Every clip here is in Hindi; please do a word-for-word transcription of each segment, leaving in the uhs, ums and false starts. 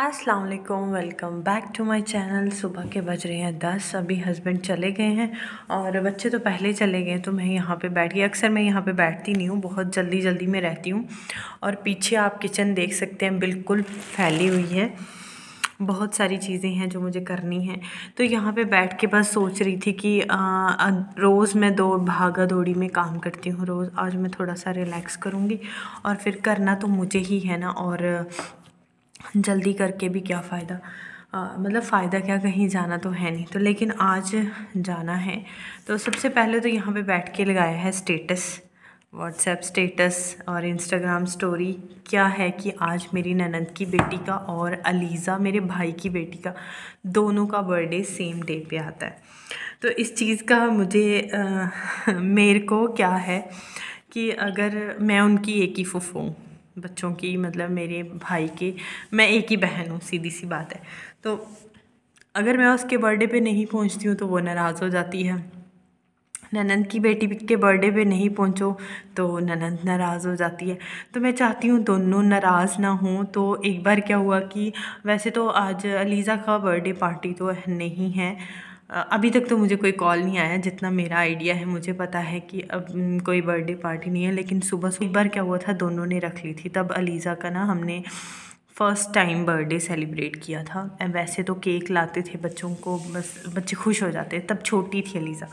अस्सलाम वालेकुम, welcome back to my channel. सुबह के बज रहे हैं दस। अभी हस्बैंड चले गए हैं और बच्चे तो पहले चले गए, तो मैं यहाँ पे बैठी। अक्सर मैं यहाँ पे बैठती नहीं हूँ, बहुत जल्दी जल्दी में रहती हूँ। और पीछे आप किचन देख सकते हैं, बिल्कुल फैली हुई है। बहुत सारी चीज़ें हैं जो मुझे करनी हैं, तो यहाँ पे बैठ के बस सोच रही थी कि आ, रोज़ मैं दो भागा दौड़ी में काम करती हूँ रोज़। आज मैं थोड़ा सा रिलैक्स करूँगी और फिर करना तो मुझे ही है ना, और जल्दी करके भी क्या फ़ायदा। मतलब फ़ायदा क्या, कहीं जाना तो है नहीं, तो लेकिन आज जाना है। तो सबसे पहले तो यहाँ पे बैठ के लगाया है स्टेटस, व्हाट्सएप स्टेटस और इंस्टाग्राम स्टोरी। क्या है कि आज मेरी ननद की बेटी का और अलीज़ा मेरे भाई की बेटी का, दोनों का बर्थडे सेम डे पे आता है। तो इस चीज़ का मुझे आ, मेरे को क्या है कि अगर मैं उनकी एक ही फूफू हूँ बच्चों की, मतलब मेरे भाई के, मैं एक ही बहन हूँ, सीधी सी बात है। तो अगर मैं उसके बर्थडे पे नहीं पहुँचती हूँ तो वो नाराज़ हो जाती है। ननद की बेटी के बर्थडे पे नहीं पहुँचो तो ननद नाराज़ हो जाती है। तो मैं चाहती हूँ दोनों नाराज़ ना हों। तो एक बार क्या हुआ कि वैसे तो आज अलीज़ा का बर्थडे पार्टी तो नहीं है, अभी तक तो मुझे कोई कॉल नहीं आया। जितना मेरा आइडिया है, मुझे पता है कि अब कोई बर्थडे पार्टी नहीं है। लेकिन सुबह एक बार क्या हुआ था, दोनों ने रख ली थी। तब अलीज़ा का ना हमने फ़र्स्ट टाइम बर्थडे सेलिब्रेट किया था। वैसे तो केक लाते थे बच्चों को, बस बच्चे खुश हो जाते। तब छोटी थी अलीज़ा,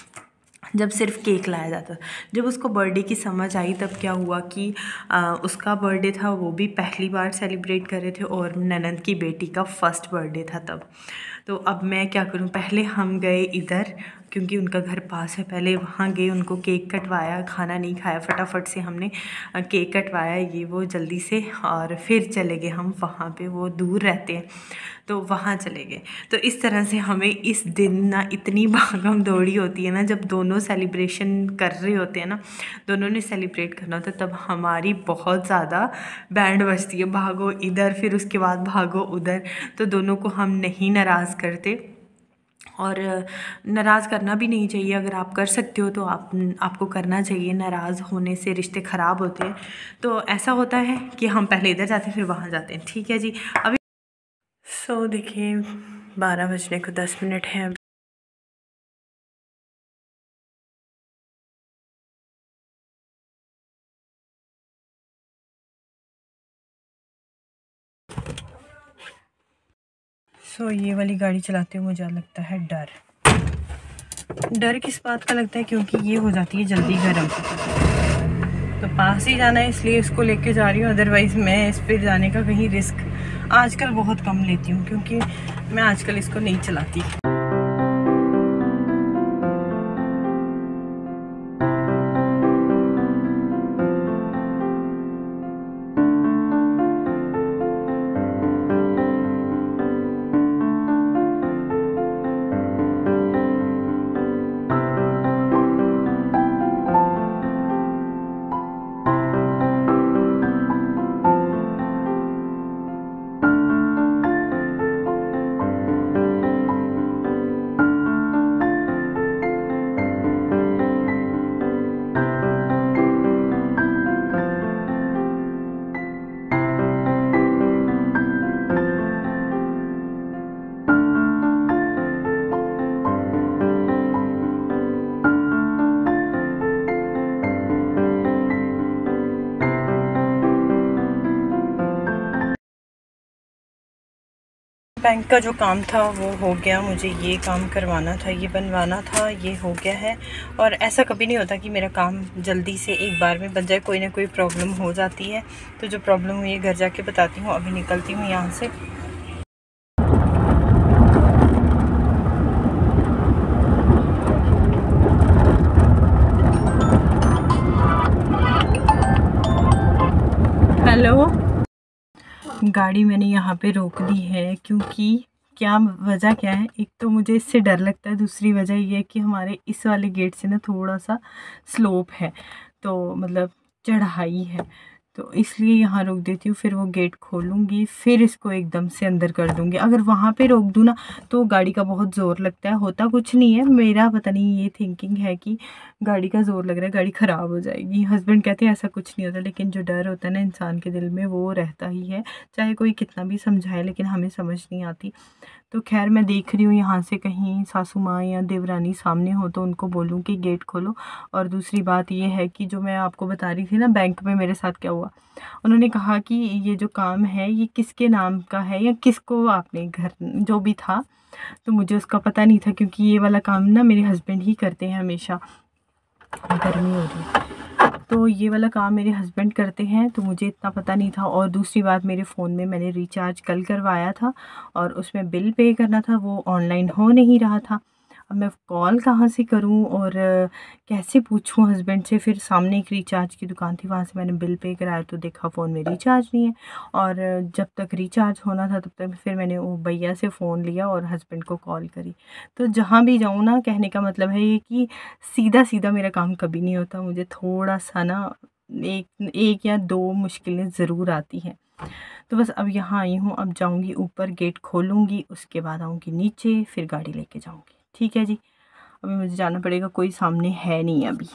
जब सिर्फ केक लाया जाता। जब उसको बर्थडे की समझ आई तब क्या हुआ कि आ, उसका बर्थडे था, वो भी पहली बार सेलिब्रेट कर रहे थे, और ननद की बेटी का फ़र्स्ट बर्थडे था तब। तो अब मैं क्या करूं, पहले हम गए इधर क्योंकि उनका घर पास है, पहले वहाँ गए, उनको केक कटवाया, खाना नहीं खाया, फटाफट से हमने केक कटवाया ये वो जल्दी से, और फिर चले गए हम वहाँ पे। वो दूर रहते हैं तो वहाँ चले गए। तो इस तरह से हमें इस दिन ना इतनी भागम दौड़ी होती है ना, जब दोनों सेलिब्रेशन कर रहे होते हैं ना, दोनों ने सेलिब्रेट करना होता है, तब हमारी बहुत ज़्यादा बैंड बजती है, भागो इधर फिर उसके बाद भागो उधर। तो दोनों को हम नहीं नाराज़ करते, और नाराज़ करना भी नहीं चाहिए। अगर आप कर सकते हो तो आप आपको करना चाहिए। नाराज़ होने से रिश्ते ख़राब होते हैं। तो ऐसा होता है कि हम पहले इधर जाते हैं फिर वहाँ जाते हैं, ठीक है जी। अभी सो so, देखिए बारह बजने को दस मिनट है। सो so, ये वाली गाड़ी चलाते हुए मुझे लगता है डर। डर किस बात का लगता है, क्योंकि ये हो जाती है जल्दी गर्म। तो पास ही जाना है इसलिए इसको लेके जा रही हूँ, अदरवाइज़ मैं इस पर जाने का कहीं रिस्क आजकल बहुत कम लेती हूँ, क्योंकि मैं आजकल इसको नहीं चलाती। बैंक का जो काम था वो हो गया, मुझे ये काम करवाना था, ये बनवाना था, ये हो गया है। और ऐसा कभी नहीं होता कि मेरा काम जल्दी से एक बार में बन जाए, कोई ना कोई प्रॉब्लम हो जाती है। तो जो प्रॉब्लम हुई है घर जाके बताती हूँ। अभी निकलती हूँ यहाँ से। हेलो, गाड़ी मैंने यहाँ पे रोक दी है, क्योंकि क्या वजह क्या है, एक तो मुझे इससे डर लगता है, दूसरी वजह ये है कि हमारे इस वाले गेट से ना थोड़ा सा स्लोप है, तो मतलब चढ़ाई है। तो इसलिए यहाँ रोक देती हूँ, फिर वो गेट खोलूँगी, फिर इसको एकदम से अंदर कर दूँगी। अगर वहाँ पे रोक दूँ ना तो गाड़ी का बहुत ज़ोर लगता है, होता कुछ नहीं है, मेरा पता नहीं ये थिंकिंग है कि गाड़ी का ज़ोर लग रहा है, गाड़ी ख़राब हो जाएगी। हस्बैंड कहते हैं ऐसा कुछ नहीं होता, लेकिन जो डर होता है ना इंसान के दिल में वो रहता ही है, चाहे कोई कितना भी समझाए लेकिन हमें समझ नहीं आती। तो खैर मैं देख रही हूँ यहाँ से कहीं सासू माँ या देवरानी सामने हो तो उनको बोलूँ कि गेट खोलो। और दूसरी बात ये है कि जो मैं आपको बता रही थी ना बैंक में मेरे साथ क्या हुआ, उन्होंने कहा कि ये जो काम है ये किसके नाम का है या किसको आपने घर जो भी था, तो मुझे उसका पता नहीं था क्योंकि ये वाला काम ना मेरे हस्बैंड ही करते हैं हमेशा। गर्मी हो रही है तो ये वाला काम मेरे हस्बैंड करते हैं, तो मुझे इतना पता नहीं था। और दूसरी बात, मेरे फ़ोन में मैंने रिचार्ज कल करवाया था और उसमें बिल पे करना था, वो ऑनलाइन हो नहीं रहा था। अब मैं कॉल कहाँ से करूँ और कैसे पूछूँ हस्बैंड से। फिर सामने एक रिचार्ज की दुकान थी, वहाँ से मैंने बिल पे कराया तो देखा फ़ोन में रिचार्ज नहीं है। और जब तक रिचार्ज होना था तब तक फिर मैंने वो भैया से फ़ोन लिया और हस्बैंड को कॉल करी। तो जहाँ भी जाऊँ ना, कहने का मतलब है ये कि सीधा सीधा मेरा काम कभी नहीं होता, मुझे थोड़ा सा ना एक एक या दो मुश्किलें ज़रूर आती हैं। तो बस अब यहाँ आई हूँ, अब जाऊँगी ऊपर, गेट खोलूँगी, उसके बाद आऊँगी नीचे, फिर गाड़ी लेके जाऊँगी। ठीक है जी, अभी मुझे जाना पड़ेगा, कोई सामने है नहीं अभी।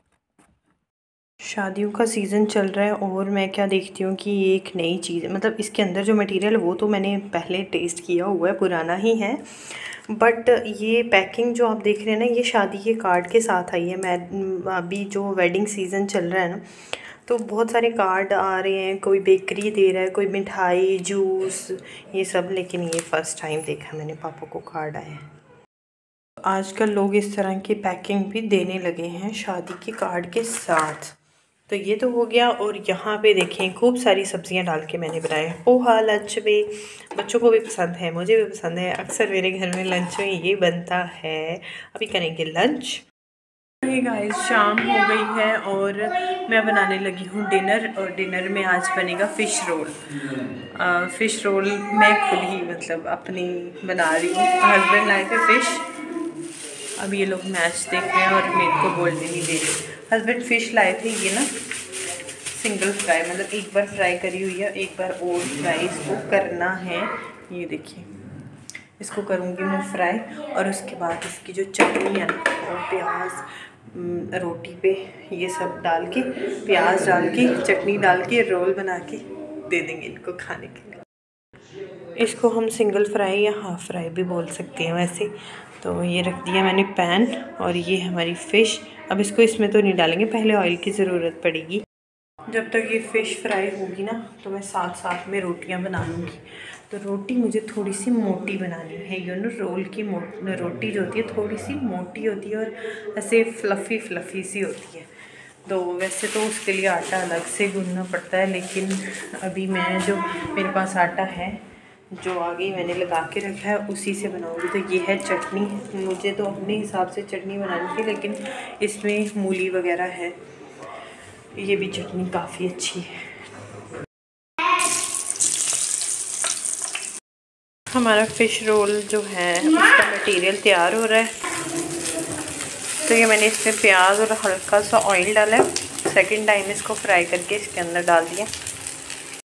शादियों का सीज़न चल रहा है और मैं क्या देखती हूँ कि ये एक नई चीज़ है, मतलब इसके अंदर जो मटेरियल है वो तो मैंने पहले टेस्ट किया हुआ है, पुराना ही है, बट ये पैकिंग जो आप देख रहे हैं ना, ये शादी के कार्ड के साथ आई है। मैं अभी जो वेडिंग सीज़न चल रहा है ना, तो बहुत सारे कार्ड आ रहे हैं, कोई बेकरी दे रहा है, कोई मिठाई, जूस, ये सब, लेकिन ये फ़र्स्ट टाइम देखा मैंने पापा को कार्ड आया है। आजकल लोग इस तरह की पैकिंग भी देने लगे हैं शादी के कार्ड के साथ। तो ये तो हो गया। और यहाँ पे देखें खूब सारी सब्जियां डाल के मैंने बनाया पोहा लंच में, बच्चों को भी पसंद है, मुझे भी पसंद है, अक्सर मेरे घर में लंच में ये बनता है। अभी करेंगे लंच। हे गाइस, शाम हो गई है और मैं बनाने लगी हूँ डिनर, और डिनर में आज बनेगा फ़िश रोल। आ, फ़िश रोल मैं खुद ही मतलब अपनी बना रही हूँ, हस्बैंड लाए थे फ़िश, अब ये लोग मैच देख रहे हैं और मेरे को बोलने नहीं दे रहे। हस्बैंड फ़िश लाए थे, ये ना सिंगल फ्राई, मतलब एक बार फ्राई करी हुई है, एक बार और फ्राई इसको करना है। ये देखिए, इसको करूँगी मैं फ्राई, और उसके बाद इसकी जो चटनी है ना, और प्याज रोटी पे ये सब डाल के, प्याज डाल के, चटनी डाल के रोल बना के दे देंगे इनको खाने के लिए। इसको हम सिंगल फ्राई या हाफ़ फ्राई भी बोल सकते हैं वैसे। तो ये रख दिया मैंने पैन, और ये हमारी फ़िश। अब इसको इसमें तो नहीं डालेंगे, पहले ऑयल की ज़रूरत पड़ेगी। जब तक ये फ़िश फ्राई होगी ना, तो मैं साथ साथ में रोटियां बना लूँगी। तो रोटी मुझे थोड़ी सी मोटी बनानी है, यू नो रोल की रोटी जो होती है थोड़ी सी मोटी होती है और ऐसे फ्लफ़ी फ्लफ़ी सी होती है। तो वैसे तो उसके लिए आटा अलग से गूँधना पड़ता है, लेकिन अभी मैं जो मेरे पास आटा है जो आगे मैंने लगा के रखा है उसी से बनाऊंगी। तो ये है चटनी, मुझे तो अपने हिसाब से चटनी बनानी थी, लेकिन इसमें मूली वगैरह है, ये भी चटनी काफ़ी अच्छी है। हमारा फ़िश रोल जो है उसका मटेरियल तैयार हो रहा है। तो ये मैंने इसमें प्याज और हल्का सा ऑयल डाला है, सेकंड टाइम इसको फ्राई करके इसके अंदर डाल दिया।